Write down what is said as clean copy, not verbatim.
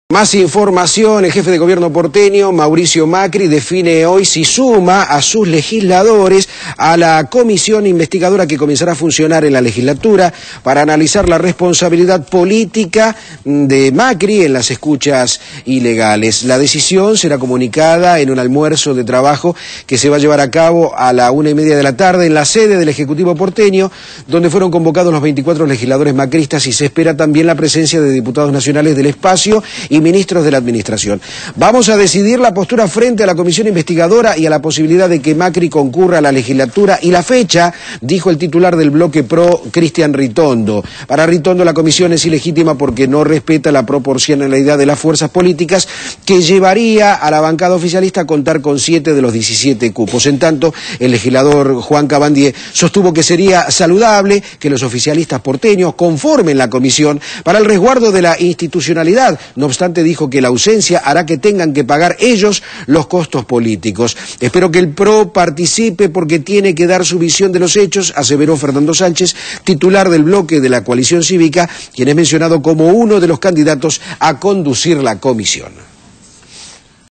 Más información, el jefe de gobierno porteño, Mauricio Macri, define hoy si suma a sus legisladores a la comisión investigadora que comenzará a funcionar en la legislatura para analizar la responsabilidad política de Macri en las escuchas ilegales. La decisión será comunicada en un almuerzo de trabajo que se va a llevar a cabo a la 1:30 de la tarde en la sede del Ejecutivo porteño, donde fueron convocados los 24 legisladores macristas y se espera también la presencia de diputados nacionales del espacio y ministros de la administración. Vamos a decidir la postura frente a la comisión investigadora y a la posibilidad de que Macri concurra a la legislatura y la fecha, dijo el titular del bloque PRO, Cristian Ritondo. Para Ritondo la comisión es ilegítima porque no respeta la proporcionalidad de las fuerzas políticas que llevaría a la bancada oficialista a contar con 7 de los 17 cupos. En tanto, el legislador Juan Cabandier sostuvo que sería saludable que los oficialistas porteños conformen la comisión para el resguardo de la institucionalidad. No obstante, dijo que la ausencia hará que tengan que pagar ellos los costos políticos. Espero que el PRO participe porque tiene que dar su visión de los hechos, aseveró Fernando Sánchez, titular del bloque de la coalición cívica, quien es mencionado como uno de los candidatos a conducir la comisión.